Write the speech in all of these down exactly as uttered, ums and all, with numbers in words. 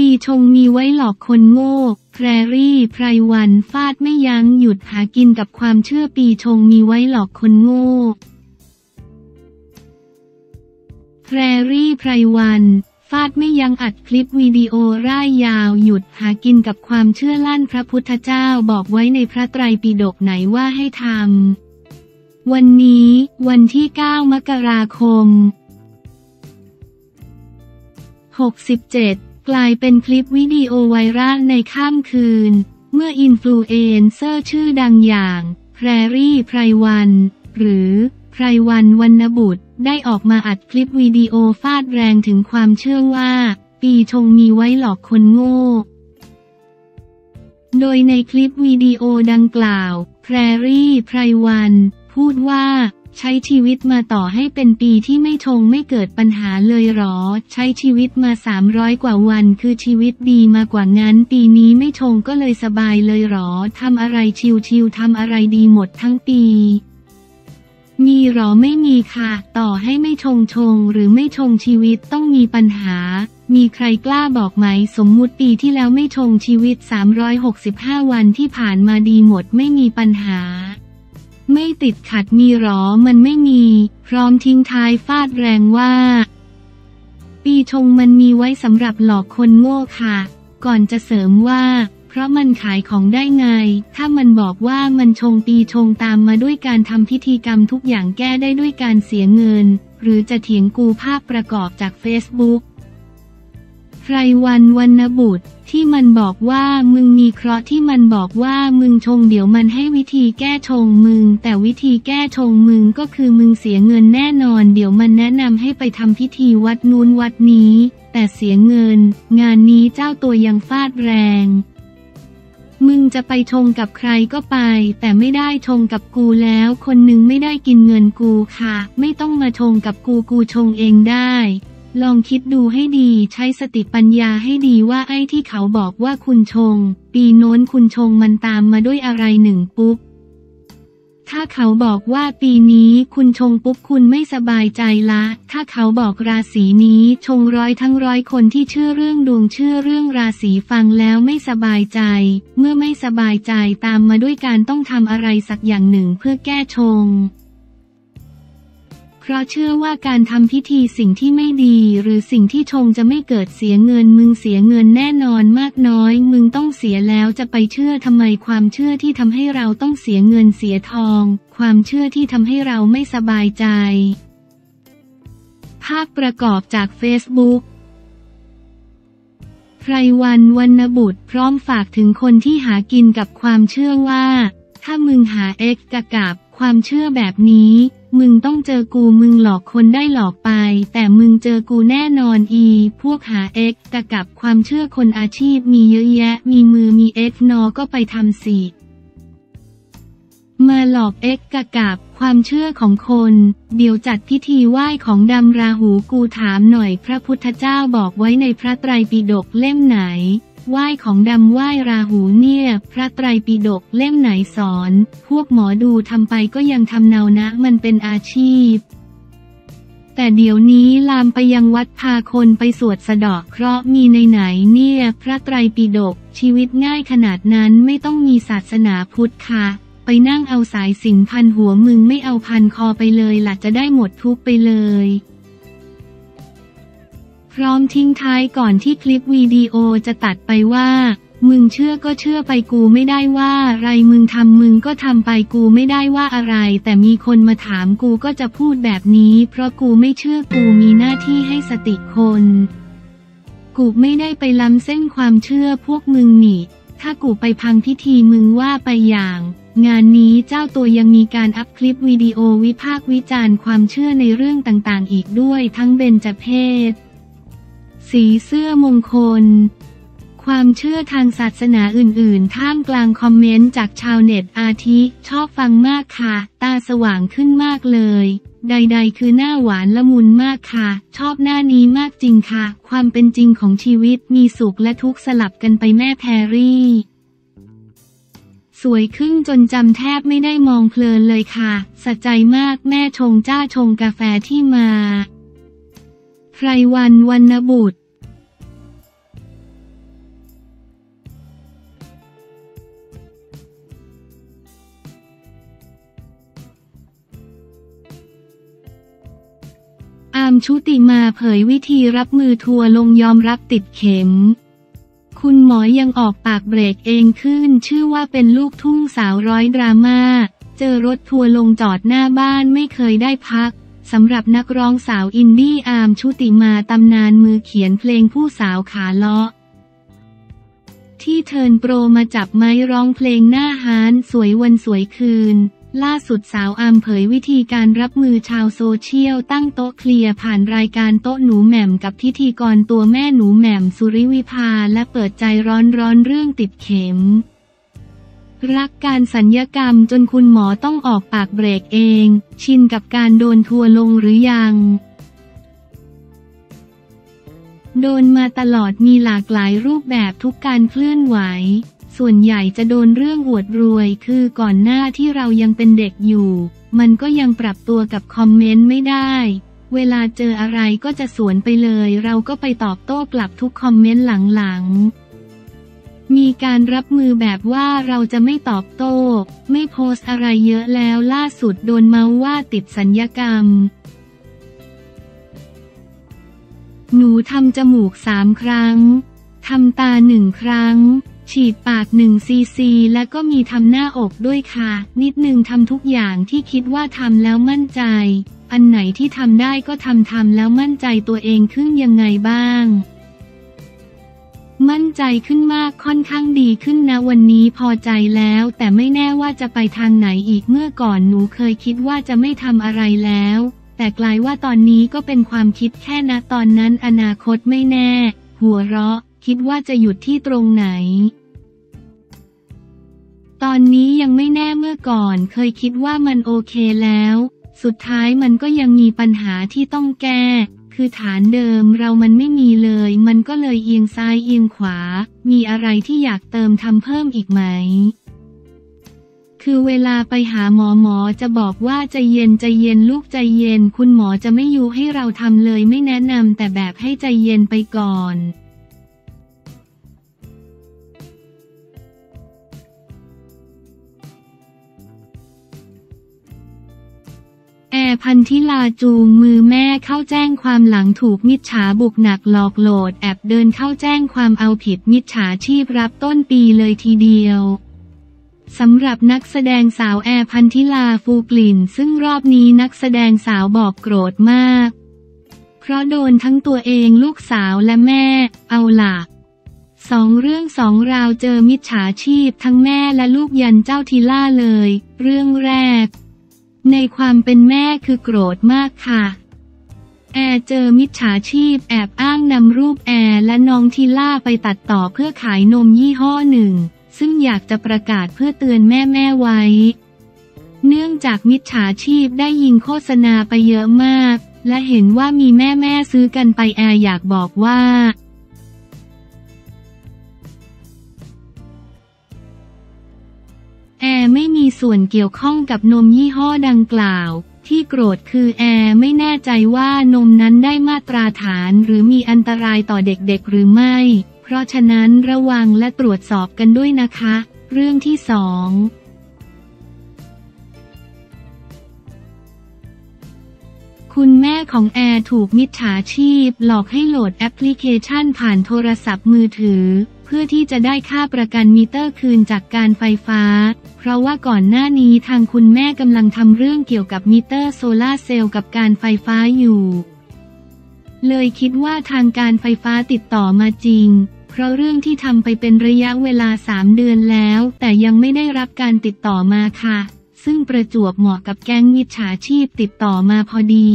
ชงมีไว้หลอกคนโง่แพรรี่ไพรวันฟาดไม่ยั้งหยุดหากินกับความเชื่อปีชงมีไว้หลอกคนโง่แพรรี่ไพรวันฟาดไม่ยั้งอัดคลิปวิดีโอร่ายยาวหยุดหากินกับความเชื่อลั่นพระพุทธเจ้าบอกไว้ในพระไตรปิฎกไหนว่าให้ทำวันนี้วันที่เก้ามกราคมหกสิบเจ็ดกลายเป็นคลิปวิดีโอไวรัลในข้ามคืนเมื่ออินฟลูเอนเซอร์ชื่อดังอย่างแพรรี่ไพรวันหรือไพรวันวรรณบุตรได้ออกมาอัดคลิปวิดีโอฟาดแรงถึงความเชื่อว่าปีชงมีไว้หลอกคนโง่โดยในคลิปวิดีโอดังกล่าวแพรรี่ไพรวันพูดว่าใช้ชีวิตมาต่อให้เป็นปีที่ไม่ชงไม่เกิดปัญหาเลยหรอใช้ชีวิตมาสามร้อยกว่าวันคือชีวิตดีมากว่างั้นปีนี้ไม่ชงก็เลยสบายเลยหรอทำอะไรชิวๆทำอะไรดีหมดทั้งปีมีหรอไม่มีค่ะต่อให้ไม่ชงชงหรือไม่ชงชีวิตต้องมีปัญหามีใครกล้าบอกไหมสมมุติปีที่แล้วไม่ชงชีวิตสามร้อยหกสิบห้าวันที่ผ่านมาดีหมดไม่มีปัญหาไม่ติดขัดมีหรอมันไม่มีพร้อมทิ้งท้ายฟาดแรงว่าปีชงมันมีไว้สำหรับหลอกคนโง่ค่ะก่อนจะเสริมว่าเพราะมันขายของได้ไงถ้ามันบอกว่ามันชงปีชงตามมาด้วยการทำพิธีกรรมทุกอย่างแก้ได้ด้วยการเสียเงินหรือจะเถียงกูภาพประกอบจากเฟซบุ๊กไพรวันวรรณบุตรที่มันบอกว่ามึงมีเคราะห์ที่มันบอกว่ามึงชงเดี๋ยวมันให้วิธีแก้ชงมึงแต่วิธีแก้ชงมึงก็คือมึงเสียเงินแน่นอนเดี๋ยวมันแนะนำให้ไปทำพิธีวัดนู้นวัดนี้แต่เสียเงินงานนี้เจ้าตัวยังฟาดแรงมึงจะไปชงกับใครก็ไปแต่ไม่ได้ชงกับกูแล้วคนหนึ่งไม่ได้กินเงินกูค่ะไม่ต้องมาชงกับกูกูชงเองได้ลองคิดดูให้ดีใช้สติปัญญาให้ดีว่าไอ้ที่เขาบอกว่าคุณชงปีโน้นคุณชงมันตามมาด้วยอะไรหนึ่งปุ๊บถ้าเขาบอกว่าปีนี้คุณชงปุ๊บคุณไม่สบายใจละถ้าเขาบอกราศีนี้ชงร้อยทั้งร้อยคนที่เชื่อเรื่องดวงเชื่อเรื่องราศีฟังแล้วไม่สบายใจเมื่อไม่สบายใจตามมาด้วยการต้องทำอะไรสักอย่างหนึ่งเพื่อแก้ชงเพราะเชื่อว่าการทำพิธีสิ่งที่ไม่ดีหรือสิ่งที่ชงจะไม่เกิดเสียเงินมึงเสียเงินแน่นอนมากน้อยมึงต้องเสียแล้วจะไปเชื่อทำไมความเชื่อที่ทำให้เราต้องเสียเงินเสียทองความเชื่อที่ทำให้เราไม่สบายใจภาพประกอบจากเฟซบุ๊กไพรวันวรรณบุตรพร้อมฝากถึงคนที่หากินกับความเชื่อว่าถ้ามึงหาเอ็กซ์กับความเชื่อแบบนี้มึงต้องเจอกูมึงหลอกคนได้หลอกไปแต่มึงเจอกูแน่นอนอีพวกหาเอ็กซ์กับความเชื่อคนอาชีพมีเยอะแยะมีมือมีเอ็กซ์นอก็ไปทำสิมาหลอกเอ็กซ์กับความเชื่อของคนเดี๋ยวจัดพิธีไหว้ของดำราหูกูถามหน่อยพระพุทธเจ้าบอกไว้ในพระไตรปิฎกเล่มไหนไหว้ของดำไหว้ราหูเนี่ยพระไตรปิฎกเล่มไหนสอนพวกหมอดูทำไปก็ยังทำเนานะมันเป็นอาชีพแต่เดี๋ยวนี้ลามไปยังวัดพาคนไปสวดสะเดาะเคราะห์มีในไหนเนี่ยพระไตรปิฎกชีวิตง่ายขนาดนั้นไม่ต้องมีศาสนาพุทธค่ะไปนั่งเอาสายสิญจน์พันหัวมึงไม่เอาพันคอไปเลยล่ะจะได้หมดทุกไปเลยพร้อมทิ้งท้ายก่อนที่คลิปวิดีโอจะตัดไปว่ามึงเชื่อก็เชื่อไปกูไม่ได้ว่าอะไรมึงทำมึงก็ทำไปกูไม่ได้ว่าอะไรแต่มีคนมาถามกูก็จะพูดแบบนี้เพราะกูไม่เชื่อกูมีหน้าที่ให้สติคนกูไม่ได้ไปล้ำเส้นความเชื่อพวกมึงนี่ถ้ากูไปพังพิธีมึงว่าไปอย่างงานนี้เจ้าตัวยังมีการอัพคลิปวิดีโอวิพากษ์วิจารณ์ความเชื่อในเรื่องต่างๆอีกด้วยทั้งเบญจเพสสีเสื้อมงคลความเชื่อทางศาสนาอื่นๆท่ามกลางคอมเมนต์จากชาวเน็ตอาทิชอบฟังมากค่ะตาสว่างขึ้นมากเลยใดๆคือหน้าหวานละมุนมากค่ะชอบหน้านี้มากจริงค่ะความเป็นจริงของชีวิตมีสุขและทุกข์สลับกันไปแม่แพรรี่สวยขึ้นจนจำแทบไม่ได้มองเพลินเลยค่ะสะใจมากแม่ชงจ้าชงกาแฟที่มาไพรวันวรรณบุตรมชุติมาเผยวิธีรับมือทัวร์ลงยอมรับติดเข็มคุณหมอยังออกปากเบรกเองขึ้นชื่อว่าเป็นลูกทุ่งสาวร้อยดราม่าเจอรถทัวร์ลงจอดหน้าบ้านไม่เคยได้พักสำหรับนักร้องสาวอินดี้อาร์มชุติมาตำนานมือเขียนเพลงผู้สาวขาเลาะที่เทิร์นโปรมาจับไม้ร้องเพลงหน้าฮานสวยวันสวยคืนล่าสุดสาวอาร์มเผยวิธีการรับมือชาวโซเชียลตั้งโต๊ะเคลียร์ผ่านรายการโต๊ะหนูแหม่มกับพิธีกรตัวแม่หนูแหม่มสุริวิภาและเปิดใจร้อนร้อนเรื่องติดเข็มรักการสัญญกรรมจนคุณหมอต้องออกปากเบรกเองชินกับการโดนทัวร์ลงหรือยังโดนมาตลอดมีหลากหลายรูปแบบทุกการเคลื่อนไหวส่วนใหญ่จะโดนเรื่องอวดรวยคือก่อนหน้าที่เรายังเป็นเด็กอยู่มันก็ยังปรับตัวกับคอมเมนต์ไม่ได้เวลาเจออะไรก็จะสวนไปเลยเราก็ไปตอบโต้กลับทุกคอมเมนต์หลังๆมีการรับมือแบบว่าเราจะไม่ตอบโต้ไม่โพสต์อะไรเยอะแล้วล่าสุดโดนเมาว่าติดสัญญกรรมหนูทำจมูกสามครั้งทำตาหนึ่งครั้งฉีดปากหนึ่งซีซีและก็มีทำหน้าอกด้วยค่ะนิดนึงทำทุกอย่างที่คิดว่าทำแล้วมั่นใจอันไหนที่ทำได้ก็ทำทำแล้วมั่นใจตัวเองขึ้นยังไงบ้างมั่นใจขึ้นมากค่อนข้างดีขึ้นนะวันนี้พอใจแล้วแต่ไม่แน่ว่าจะไปทางไหนอีกเมื่อก่อนหนูเคยคิดว่าจะไม่ทำอะไรแล้วแต่กลายว่าตอนนี้ก็เป็นความคิดแค่ณตอนนั้นอนาคตไม่แน่หัวเราะคิดว่าจะหยุดที่ตรงไหนตอนนี้ยังไม่แน่เมื่อก่อนเคยคิดว่ามันโอเคแล้วสุดท้ายมันก็ยังมีปัญหาที่ต้องแก้คือฐานเดิมเรามันไม่มีเลยมันก็เลยเอียงซ้ายเอียงขวามีอะไรที่อยากเติมทำเพิ่มอีกไหมคือเวลาไปหาหมอหมอจะบอกว่าใจเย็นใจเย็นลูกใจเย็นคุณหมอจะไม่ยุให้เราทำเลยไม่แนะนำแต่แบบให้ใจเย็นไปก่อนแอร์พันธิลาจูงมือแม่เข้าแจ้งความหลังถูกมิจฉาบุกหนักหลอกโหลดแอบเดินเข้าแจ้งความเอาผิดมิจฉาชีพรับต้นปีเลยทีเดียวสำหรับนักแสดงสาวแอร์พันธิลาฟูกลิ่นซึ่งรอบนี้นักแสดงสาวบอกโกรธมากเพราะโดนทั้งตัวเองลูกสาวและแม่เอาล่ะสองเรื่องสองราวเจอมิจฉาชีพทั้งแม่และลูกยันเจ้าทิล่าเลยเรื่องแรกในความเป็นแม่คือโกรธมากค่ะแอร์เจอมิจฉาชีพแอบอ้างนำรูปแอร์และน้องทิล่าไปตัดต่อเพื่อขายนมยี่ห้อหนึ่งซึ่งอยากจะประกาศเพื่อเตือนแม่แม่ไว้เนื่องจากมิจฉาชีพได้ยิงโฆษณาไปเยอะมากและเห็นว่ามีแม่แม่ซื้อกันไปแอร์อยากบอกว่าแอร์ไม่มีส่วนเกี่ยวข้องกับนมยี่ห้อดังกล่าวที่โกรธคือแอร์ไม่แน่ใจว่านมนั้นได้มาตรฐานหรือมีอันตรายต่อเด็กๆหรือไม่เพราะฉะนั้นระวังและตรวจสอบกันด้วยนะคะเรื่องที่สองคุณแม่ของแอร์ถูกมิจฉาชีพหลอกให้โหลดแอปพลิเคชันผ่านโทรศัพท์มือถือเพื่อที่จะได้ค่าประกันมิเตอร์คืนจากการไฟฟ้าเพราะว่าก่อนหน้านี้ทางคุณแม่กำลังทำเรื่องเกี่ยวกับมิเตอร์โซลาร์เซลล์กับการไฟฟ้าอยู่เลยคิดว่าทางการไฟฟ้าติดต่อมาจริงเพราะเรื่องที่ทำไปเป็นระยะเวลาสามเดือนแล้วแต่ยังไม่ได้รับการติดต่อมาค่ะซึ่งประจวบเหมาะกับแก๊งมิจฉาชีพติดต่อมาพอดี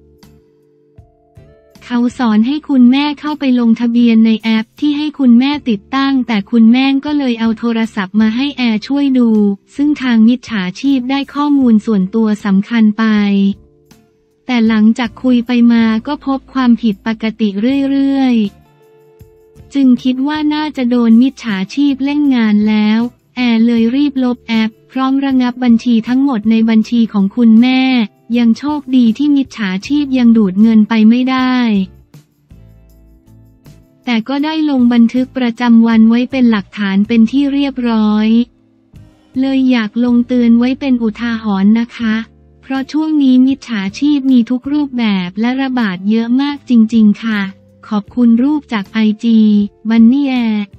เขาสอนให้คุณแม่เข้าไปลงทะเบียนในแอปที่ให้คุณแม่ติดตั้งแต่คุณแม่ก็เลยเอาโทรศัพท์มาให้แอร์ช่วยดูซึ่งทางมิจฉาชีพได้ข้อมูลส่วนตัวสำคัญไปแต่หลังจากคุยไปมาก็พบความผิดปกติเรื่อยๆจึงคิดว่าน่าจะโดนมิจฉาชีพเล่นงานแล้วแอร์เลยรีบลบแอปพร้อมระงับบัญชีทั้งหมดในบัญชีของคุณแม่ยังโชคดีที่มิจฉาชีพยังดูดเงินไปไม่ได้แต่ก็ได้ลงบันทึกประจำวันไว้เป็นหลักฐานเป็นที่เรียบร้อยเลยอยากลงเตือนไว้เป็นอุทาหรณ์นะคะเพเพราะช่วงนี้มิจฉาชีพมีทุกรูปแบบและระบาดเยอะมากจริงๆค่ะขอบคุณรูปจากไอจีบันนี่แอร์